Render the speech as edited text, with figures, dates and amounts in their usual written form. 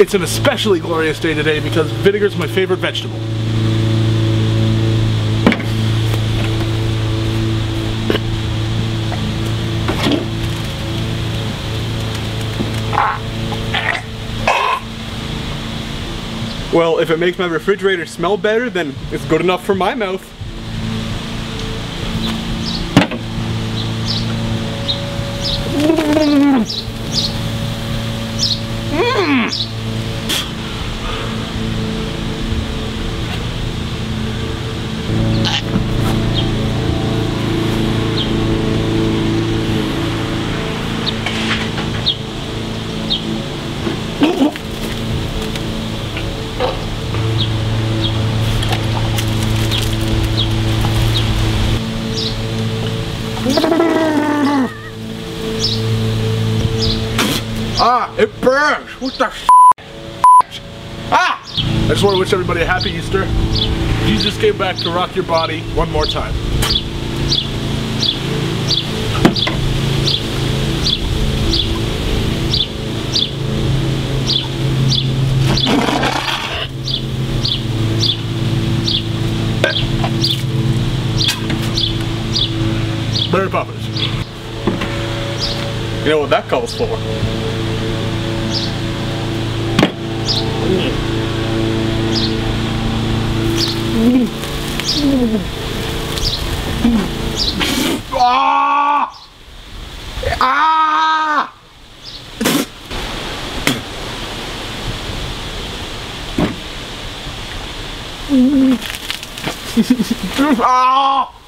It's an especially glorious day today because vinegar is my favorite vegetable. Well, if it makes my refrigerator smell better, then it's good enough for my mouth. Ah, it burns! What the f***? Ah! I just want to wish everybody a happy Easter. Jesus came back to rock your body one more time. Mary Poppins. You know what that calls for? Ah! Ah! Ah!